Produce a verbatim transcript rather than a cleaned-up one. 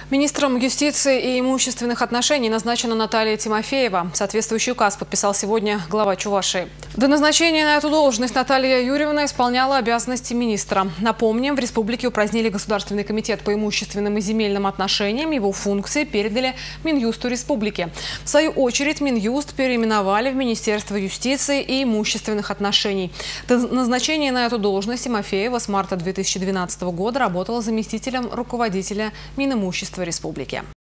Министром юстиции и имущественных отношений назначена Наталья Тимофеева. Соответствующий указ подписал сегодня глава Чувашии. До назначения на эту должность Наталья Юрьевна исполняла обязанности министра. Напомним, в республике упразднили Государственный комитет по имущественным и земельным отношениям. Его функции передали Минюсту республики. В свою очередь Минюст переименовали в Министерство юстиции и имущественных отношений. До назначения на эту должность Тимофеева с марта две тысячи двенадцатого года работала заместителем руководителя Минимущества республики.